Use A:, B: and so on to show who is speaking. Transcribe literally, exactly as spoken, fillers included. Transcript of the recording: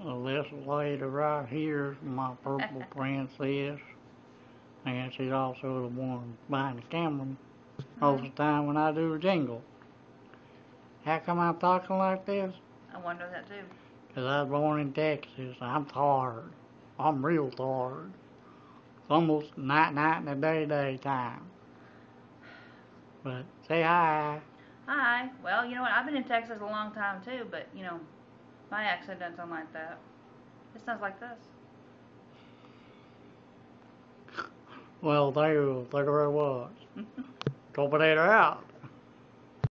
A: Well, this lady right here is my purple princess, and she's also the one behind the camera most of the time when I do a jingle. How come I'm talking like this?
B: I wonder that too.
A: Because I was born in Texas. I'm tired. I'm real tired. It's almost night night and a day day time. But say hi.
B: Hi. Well, you know what? I've been in Texas a long time too, but you know, my accent doesn't sound like that. It sounds like this.
A: Well, there, there it was. Torpedo out.